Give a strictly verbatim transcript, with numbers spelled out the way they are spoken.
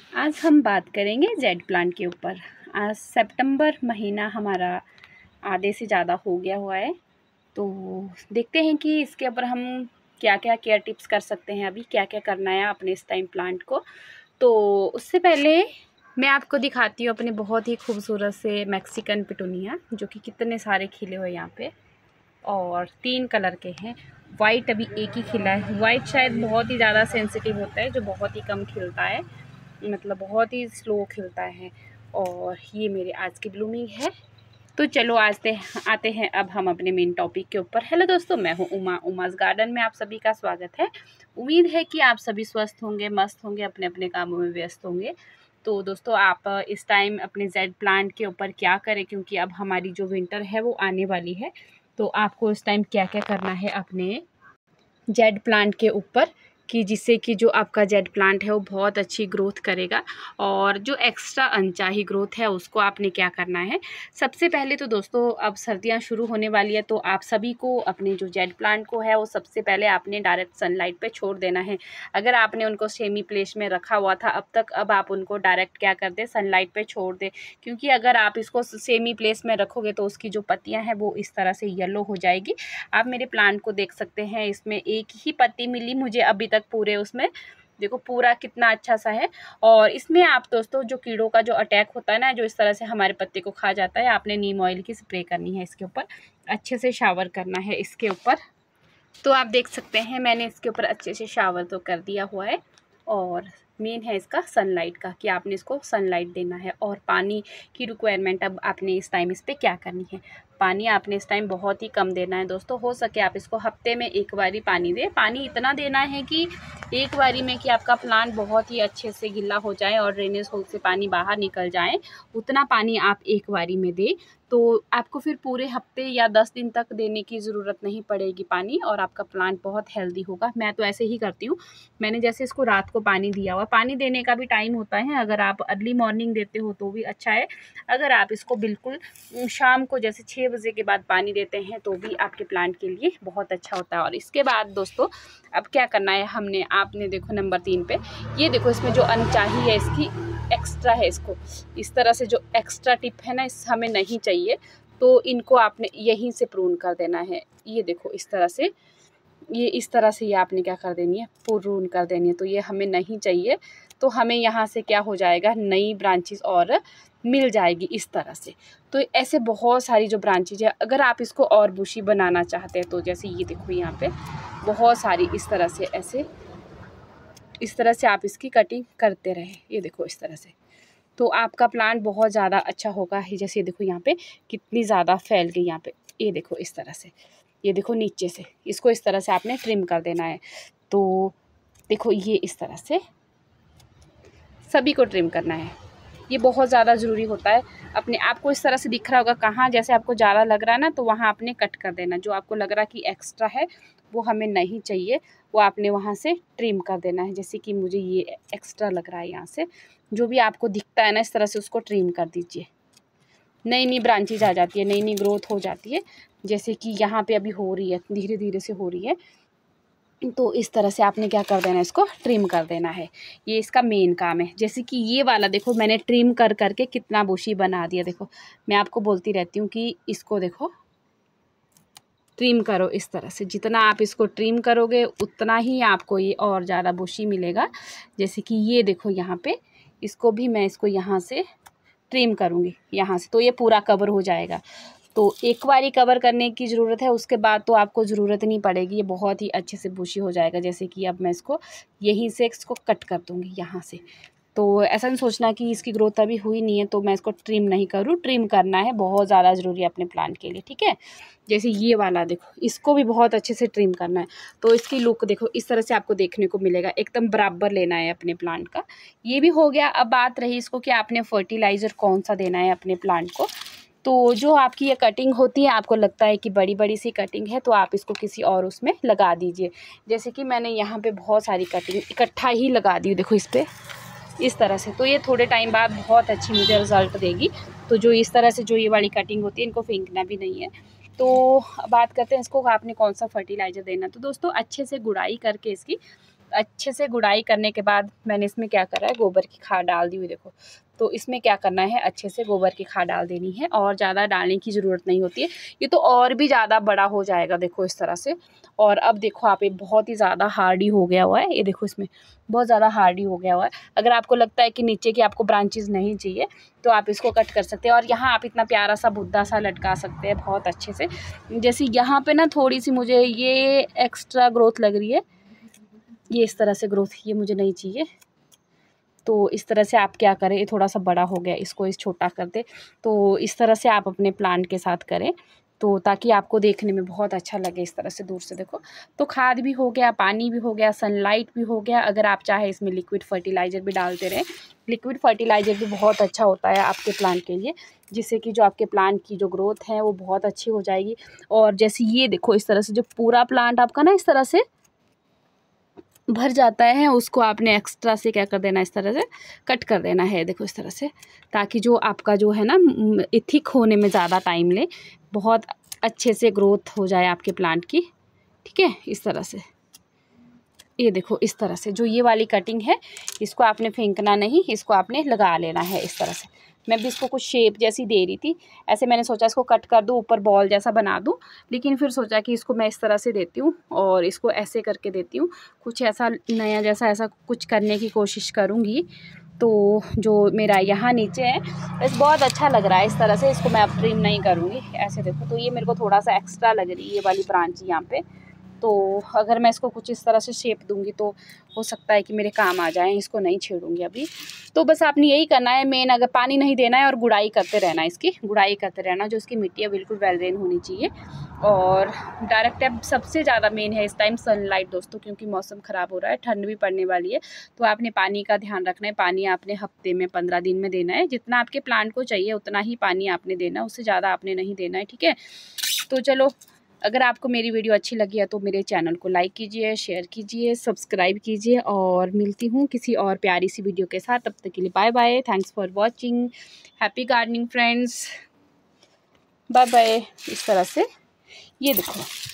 आज हम बात करेंगे जेड प्लांट के ऊपर। आज सितंबर महीना हमारा आधे से ज़्यादा हो गया हुआ है, तो देखते हैं कि इसके ऊपर हम क्या क्या केयर टिप्स कर सकते हैं, अभी क्या क्या करना है अपने इस टाइम प्लांट को। तो उससे पहले मैं आपको दिखाती हूँ अपने बहुत ही खूबसूरत से मैक्सिकन पिटूनिया, जो कि कितने सारे खिले हुए यहाँ पे, और तीन कलर के हैं। वाइट अभी एक ही खिला है। वाइट शायद बहुत ही ज़्यादा सेंसिटिव होता है, जो बहुत ही कम खिलता है, मतलब बहुत ही स्लो खिलता है। और ये मेरे आज की ब्लूमिंग है। तो चलो आज ते आते हैं अब हम अपने मेन टॉपिक के ऊपर। हेलो दोस्तों, मैं हूँ उमा। उमास गार्डन में आप सभी का स्वागत है। उम्मीद है कि आप सभी स्वस्थ होंगे, मस्त होंगे, अपने अपने कामों में व्यस्त होंगे। तो दोस्तों, आप इस टाइम अपने जेड प्लांट के ऊपर क्या करें, क्योंकि अब हमारी जो विंटर है वो आने वाली है। तो आपको इस टाइम क्या क्या करना है अपने जेड प्लांट के ऊपर, कि जिससे कि जो आपका जेड प्लांट है वो बहुत अच्छी ग्रोथ करेगा, और जो एक्स्ट्रा अनचाही ग्रोथ है उसको आपने क्या करना है। सबसे पहले तो दोस्तों, अब सर्दियां शुरू होने वाली है, तो आप सभी को अपने जो जेड प्लांट को है वो सबसे पहले आपने डायरेक्ट सनलाइट पे छोड़ देना है। अगर आपने उनको सेमी प्लेस में रखा हुआ था अब तक, अब आप उनको डायरेक्ट क्या कर दें, सनलाइट पे छोड़ दें। क्योंकि अगर आप इसको सेमी प्लेस में रखोगे तो उसकी जो पत्तियाँ हैं वो इस तरह से येलो हो जाएगी। आप मेरे प्लांट को देख सकते हैं, इसमें एक ही पत्ती मिली मुझे अभी तक पूरे, उसमें देखो पूरा कितना अच्छा सा है। और इसमें आप दोस्तों, जो कीड़ों का जो अटैक होता है ना, जो इस तरह से हमारे पत्ते को खा जाता है, आपने नीम ऑयल की स्प्रे करनी है इसके ऊपर, अच्छे से शावर करना है इसके ऊपर। तो आप देख सकते हैं मैंने इसके ऊपर अच्छे से शावर तो कर दिया हुआ है। और मेन है इसका सनलाइट का, कि आपने इसको सनलाइट देना है। और पानी की रिक्वायरमेंट अब आपने इस टाइम इस पर क्या करनी है, पानी आपने इस टाइम बहुत ही कम देना है दोस्तों। हो सके आप इसको हफ्ते में एक बारी पानी दें। पानी इतना देना है कि एक बारी में कि आपका प्लांट बहुत ही अच्छे से गिल्ला हो जाए और ड्रेनेज होल से पानी बाहर निकल जाए, उतना पानी आप एक बारी में दें। तो आपको फिर पूरे हफ्ते या दस दिन तक देने की ज़रूरत नहीं पड़ेगी पानी, और आपका प्लांट बहुत हेल्दी होगा। मैं तो ऐसे ही करती हूँ। मैंने जैसे इसको रात को पानी दिया हुआ, पानी देने का भी टाइम होता है, अगर आप अर्ली मॉर्निंग देते हो तो भी अच्छा है। अगर आप इसको बिल्कुल शाम को जैसे छः बजे के बाद पानी देते हैं तो भी आपके प्लांट के लिए बहुत अच्छा होता है। और इसके बाद दोस्तों, अब क्या करना है हमने, आपने देखो नंबर तीन पे, ये देखो इसमें जो अनचाही है इसकी एक्स्ट्रा है, इसको इस तरह से जो एक्स्ट्रा टिप है ना, इस हमें नहीं चाहिए। तो इनको आपने यहीं से प्रून कर देना है। ये देखो इस तरह से, ये इस तरह से ये आपने क्या कर देनी है, प्रून कर देनी है। तो ये हमें नहीं चाहिए। तो हमें यहाँ से क्या हो जाएगा, नई ब्रांचेस और मिल जाएगी इस तरह से। तो ऐसे बहुत सारी जो ब्रांचेज है, अगर आप इसको और बुशी बनाना चाहते हैं तो जैसे ये देखो यहाँ पे बहुत सारी इस तरह से, ऐसे इस तरह से आप इसकी कटिंग करते रहे। ये देखो इस तरह से, तो आपका प्लांट बहुत ज़्यादा अच्छा होगा। जैसे देखो यहाँ पे कितनी ज़्यादा फैल गई यहाँ पे, ये देखो इस तरह से, ये देखो नीचे से, इसको इस तरह से आपने ट्रिम कर देना है। तो देखो ये इस तरह से सभी को ट्रिम करना है, ये बहुत ज़्यादा ज़रूरी होता है। अपने आपको इस तरह से दिख रहा होगा कहाँ, जैसे आपको ज़्यादा लग रहा है ना, तो वहाँ आपने कट कर देना। जो आपको लग रहा है कि एक्स्ट्रा है वो हमें नहीं चाहिए, वो आपने वहाँ से ट्रिम कर देना है। जैसे कि मुझे ये एक्स्ट्रा लग रहा है, यहाँ से जो भी आपको दिखता है ना, इस तरह से उसको ट्रिम कर दीजिए। नई नई ब्रांचेज आ जाती है, नई नई ग्रोथ हो जाती है, जैसे कि यहाँ पे अभी हो रही है, धीरे धीरे से हो रही है। तो इस तरह से आपने क्या कर देना है, इसको ट्रिम कर देना है। ये इसका मेन काम है। जैसे कि ये वाला देखो, मैंने ट्रिम कर करके कितना बुशी बना दिया। देखो मैं आपको बोलती रहती हूँ कि इसको देखो ट्रिम करो इस तरह से। जितना आप इसको ट्रिम करोगे उतना ही आपको ये और ज़्यादा बुशी मिलेगा। जैसे कि ये देखो यहाँ पे, इसको भी मैं इसको यहाँ से ट्रिम करूँगी यहाँ से, तो ये पूरा कवर हो जाएगा। तो एक बारी कवर करने की ज़रूरत है, उसके बाद तो आपको ज़रूरत नहीं पड़ेगी, ये बहुत ही अच्छे से बुशी हो जाएगा। जैसे कि अब मैं इसको यहीं से इसको कट कर दूँगी यहाँ से। तो ऐसा नहीं सोचना कि इसकी ग्रोथ अभी हुई नहीं है तो मैं इसको ट्रिम नहीं करूँ, ट्रिम करना है, बहुत ज़्यादा ज़रूरी है अपने प्लांट के लिए, ठीक है। जैसे ये वाला देखो, इसको भी बहुत अच्छे से ट्रिम करना है। तो इसकी लुक देखो इस तरह से आपको देखने को मिलेगा, एकदम बराबर लेना है अपने प्लांट का। ये भी हो गया। अब बात रही इसको कि आपने फर्टिलाइज़र कौन सा देना है अपने प्लांट को। तो जो आपकी ये कटिंग होती है, आपको लगता है कि बड़ी बड़ी सी कटिंग है, तो आप इसको किसी और उसमें लगा दीजिए। जैसे कि मैंने यहाँ पे बहुत सारी कटिंग इकट्ठा ही लगा दी, देखो इस पर इस तरह से। तो ये थोड़े टाइम बाद बहुत अच्छी मुझे रिज़ल्ट देगी। तो जो इस तरह से जो ये वाली कटिंग होती है, इनको फेंकना भी नहीं है। तो बात करते हैं इसको आपने कौन सा फर्टिलाइज़र देना। तो दोस्तों अच्छे से गुड़ाई करके इसकी अच्छे से गुड़ाई करने के बाद मैंने इसमें क्या करा है, गोबर की खाद डाल दी हुई देखो। तो इसमें क्या करना है, अच्छे से गोबर की खाद डाल देनी है और ज़्यादा डालने की ज़रूरत नहीं होती है। ये तो और भी ज़्यादा बड़ा हो जाएगा देखो इस तरह से। और अब देखो आप, ये बहुत ही ज़्यादा हार्डी हो गया हुआ है, ये देखो इसमें बहुत ज़्यादा हार्डी हो गया हुआ है। अगर आपको लगता है कि नीचे की आपको ब्रांचेस नहीं चाहिए तो आप इसको कट कर सकते हैं। और यहाँ आप इतना प्यारा सा बुद्धा सा लटका सकते हैं बहुत अच्छे से। जैसे यहाँ पे ना थोड़ी सी मुझे ये एक्स्ट्रा ग्रोथ लग रही है, ये इस तरह से ग्रोथ ये मुझे नहीं चाहिए। तो इस तरह से आप क्या करें, ये थोड़ा सा बड़ा हो गया, इसको इस छोटा कर दे। तो इस तरह से आप अपने प्लांट के साथ करें, तो ताकि आपको देखने में बहुत अच्छा लगे इस तरह से दूर से देखो। तो खाद भी हो गया, पानी भी हो गया, सनलाइट भी हो गया। अगर आप चाहे इसमें लिक्विड फर्टिलाइज़र भी डालते रहें, लिक्विड फर्टिलाइज़र भी बहुत अच्छा होता है आपके प्लांट के लिए, जिससे कि जो आपके प्लांट की जो ग्रोथ है वो बहुत अच्छी हो जाएगी। और जैसे ये देखो इस तरह से जो पूरा प्लांट आपका ना इस तरह से भर जाता है, उसको आपने एक्स्ट्रा से क्या कर देना, इस तरह से कट कर देना है देखो इस तरह से, ताकि जो आपका जो है ना थिक होने में ज़्यादा टाइम ले, बहुत अच्छे से ग्रोथ हो जाए आपके प्लांट की। ठीक है, इस तरह से ये देखो इस तरह से जो ये वाली कटिंग है, इसको आपने फेंकना नहीं, इसको आपने लगा लेना है इस तरह से। मैं भी इसको कुछ शेप जैसी दे रही थी, ऐसे मैंने सोचा इसको कट कर दूँ, ऊपर बॉल जैसा बना दूँ, लेकिन फिर सोचा कि इसको मैं इस तरह से देती हूँ और इसको ऐसे करके देती हूँ, कुछ ऐसा नया जैसा ऐसा कुछ करने की कोशिश करूँगी। तो जो मेरा यहाँ नीचे है बस बहुत अच्छा लग रहा है इस तरह से, इसको मैं अब ट्रिम नहीं करूँगी। ऐसे देखो, तो ये मेरे को थोड़ा सा एक्स्ट्रा लग रही है ये वाली ब्रांच यहाँ पे। तो अगर मैं इसको कुछ इस तरह से शेप दूंगी तो हो सकता है कि मेरे काम आ जाएं, इसको नहीं छेड़ूंगी अभी। तो बस आपने यही करना है, मेन अगर पानी नहीं देना है और गुड़ाई करते रहना है, इसकी गुड़ाई करते रहना, जो इसकी मिट्टी है बिल्कुल वेल ड्रेन होनी चाहिए। और डायरेक्ट अब सबसे ज़्यादा मेन है इस टाइम सनलाइट दोस्तों, क्योंकि मौसम ख़राब हो रहा है, ठंड भी पड़ने वाली है। तो आपने पानी का ध्यान रखना है, पानी आपने हफ्ते में पंद्रह दिन में देना है, जितना आपके प्लांट को चाहिए उतना ही पानी आपने देना है, उससे ज़्यादा आपने नहीं देना है। ठीक है, तो चलो, अगर आपको मेरी वीडियो अच्छी लगी है तो मेरे चैनल को लाइक कीजिए, शेयर कीजिए, सब्सक्राइब कीजिए, और मिलती हूँ किसी और प्यारी सी वीडियो के साथ। तब तक के लिए bye bye, thanks for watching, happy gardening friends, bye bye. इस तरह से ये देखो।